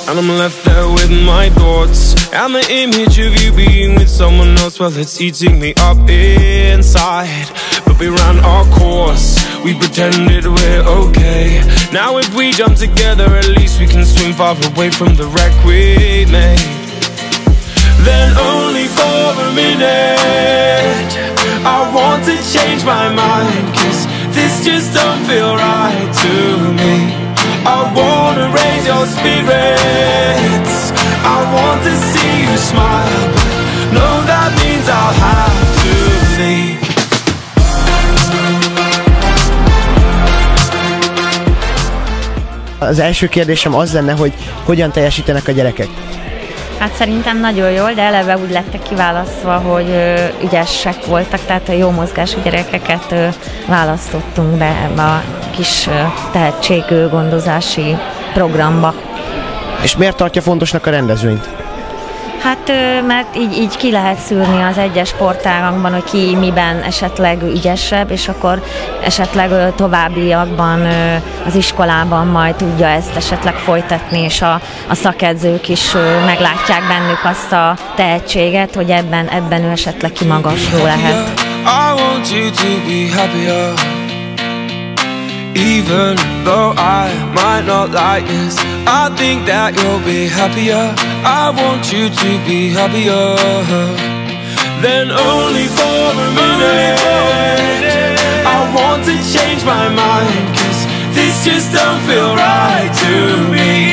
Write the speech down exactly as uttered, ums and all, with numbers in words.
and I'm left there with my thoughts, and the image of you being with someone else, well, it's eating me up inside. But we ran our course, we pretended we're okay. Now if we jump together, at least we can swim far away from the wreck we made. Then only for a minute I want to change my mind, cause this just don't feel right to me. I wanna raise your spirits, I want to see you smile, but no, that means I'll have to leave. Az első kérdésem az lenne, hogy hogyan teljesítenek a gyerekek? Hát szerintem nagyon jól, de eleve úgy lettek kiválasztva, hogy ö, ügyesek voltak, tehát a jó mozgású gyerekeket ö, választottunk be ebbe a kis ö, tehetséggondozási programba. És miért tartja fontosnak a rendezvényt? Hát, ö, mert így, így ki lehet szűrni az egyes sportágakban, hogy ki miben esetleg ügyesebb, és akkor esetleg ö, továbbiakban ö, az iskolában majd tudja ezt esetleg folytatni, és a, a szakedzők is ö, meglátják bennük azt a tehetséget, hogy ebben, ebben ő esetleg kimagasló lehet. I want you to be happier, even though I might not like this. I think that you'll be happier. I want you to be happier. Then only for a minute I want to change my mind, cause this just don't feel right to me.